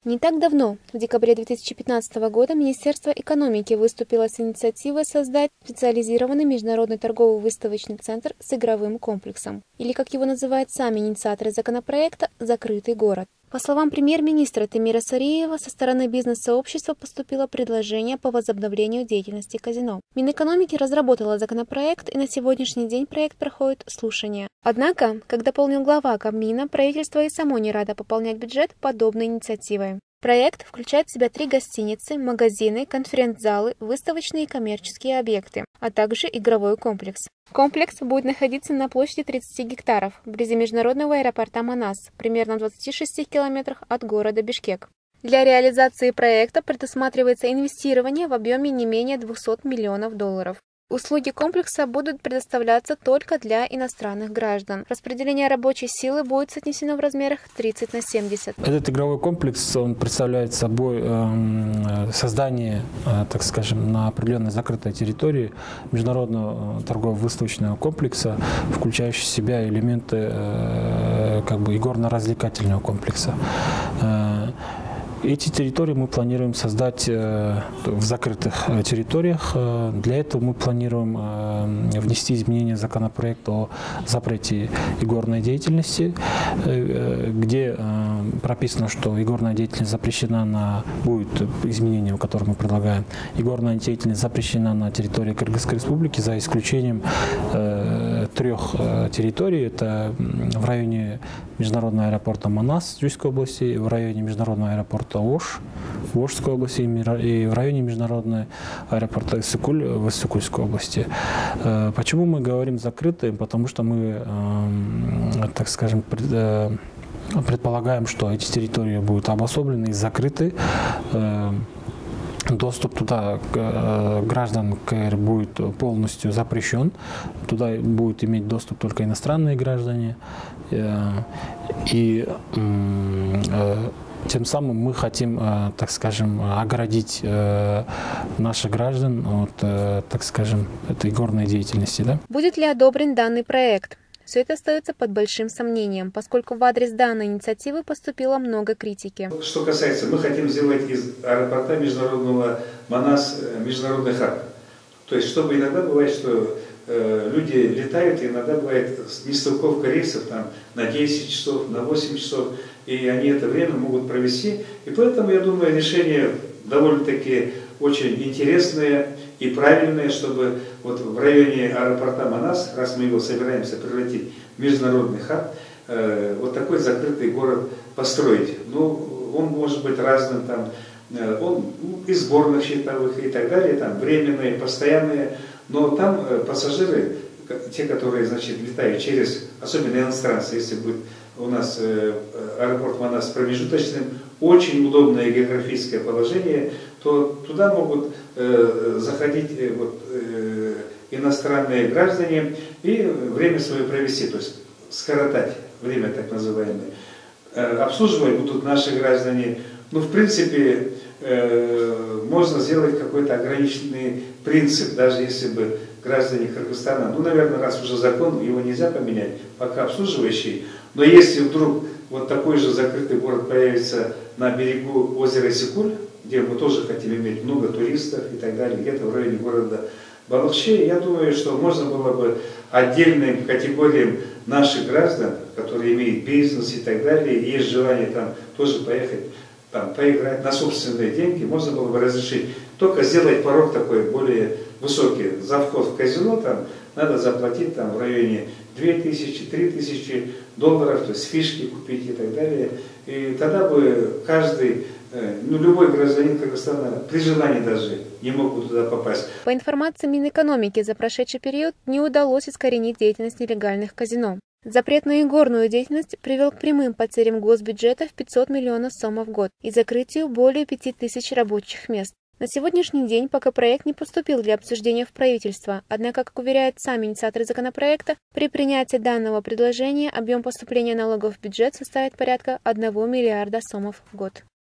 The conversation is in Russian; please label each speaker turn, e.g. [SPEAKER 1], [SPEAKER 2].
[SPEAKER 1] Не так давно, в декабре 2015 года, Министерство экономики выступило с инициативой создать специализированный международный торговый выставочный центр с игровым комплексом, или, как его называют сами инициаторы законопроекта, «Закрытый город». По словам премьер-министра Тимира Сариева, со стороны бизнес-сообщества поступило предложение по возобновлению деятельности казино. Минэкономики разработала законопроект, и на сегодняшний день проект проходит слушания. Однако, как дополнил глава Кабмина, правительство и само не радо пополнять бюджет подобной инициативой. Проект включает в себя 3 гостиницы, магазины, конференц-залы, выставочные и коммерческие объекты, а также игровой комплекс. Комплекс будет находиться на площади 30 гектаров, вблизи международного аэропорта Манас, примерно в 26 километрах от города Бишкек. Для реализации проекта предусматривается инвестирование в объеме не менее $200 миллионов. Услуги комплекса будут предоставляться только для иностранных граждан. Распределение рабочей силы будет соотнесено в размерах 30/70.
[SPEAKER 2] Этот игровой комплекс, он представляет собой создание, так скажем, на определенной закрытой территории международного торгово-выставочного комплекса, включающего в себя элементы игорно-развлекательного комплекса. Эти территории мы планируем создать в закрытых территориях. Для этого мы планируем внести изменения в законопроект о запрете игорной деятельности, где прописано, что игорная деятельность запрещена будет изменением, которое мы предлагаем. Игорная деятельность запрещена на территории Кыргызской республики за исключением 3 территорий. Это в районе международного аэропорта Манас Джуйской области, в районе международного аэропорта Ош в Ошской области и в районе международного аэропорта Иссыкуль в Иссыкульской области. Почему мы говорим закрытые? Потому что мы, так скажем, предполагаем, что эти территории будут обособлены и закрыты. Доступ туда граждан КР будет полностью запрещен. Туда будут иметь доступ только иностранные граждане. И тем самым мы хотим, так скажем, оградить наших граждан от, так скажем, этой игорной деятельности. Да?
[SPEAKER 1] Будет ли одобрен данный проект? Все это остается под большим сомнением, поскольку в адрес данной инициативы поступило много критики.
[SPEAKER 3] Что касается, мы хотим сделать из аэропорта международного Манас международный хаб. То есть, чтобы иногда бывает, что люди летают, и иногда бывает нестыковка рейсов там, на 10 часов, на 8 часов, и они это время могут провести. И поэтому, я думаю, решение довольно-таки очень интересное и правильное, чтобы вот в районе аэропорта Манас, раз мы его собираемся превратить в международный хаб, вот такой закрытый город построить. Ну, он может быть разным, там, он из сборных счетовых и так далее, там временные, постоянные, но там пассажиры, те, которые, значит, летают через, особенно иностранцы, если будет у нас аэропорт Манас промежуточным, очень удобное географическое положение, то туда могут заходить иностранные граждане и время свое провести, то есть скоротать время так называемое. Обслуживать будут наши граждане. Ну, в принципе, можно сделать какой-то ограниченный принцип, даже если бы граждане Кыргызстана, ну, наверное, раз уже закон, его нельзя поменять, пока обслуживающий, но если вдруг вот такой же закрытый город появится на берегу озера Иссыкуль, где мы тоже хотим иметь много туристов и так далее, где-то в районе города Балыкчы, я думаю, что можно было бы отдельным категориям наших граждан, которые имеют бизнес и так далее, и есть желание там тоже поехать, там, поиграть на собственные деньги, можно было бы разрешить. Только сделать порог такой более высокий. За вход в казино там надо заплатить там в районе 2000-3000 долларов, то есть фишки купить и так далее. И тогда бы каждый, ну, любой гражданин Кыргызстана при желании даже не мог бы туда попасть.
[SPEAKER 1] По информации Минэкономики, за прошедший период не удалось искоренить деятельность нелегальных казино. Запрет на игорную деятельность привел к прямым потерям госбюджета в 500 миллионов сомов в год и закрытию более 5000 рабочих мест. На сегодняшний день пока проект не поступил для обсуждения в правительство, однако, как уверяют сами инициаторы законопроекта, при принятии данного предложения объем поступления налогов в бюджет составит порядка 1 миллиарда сомов в год.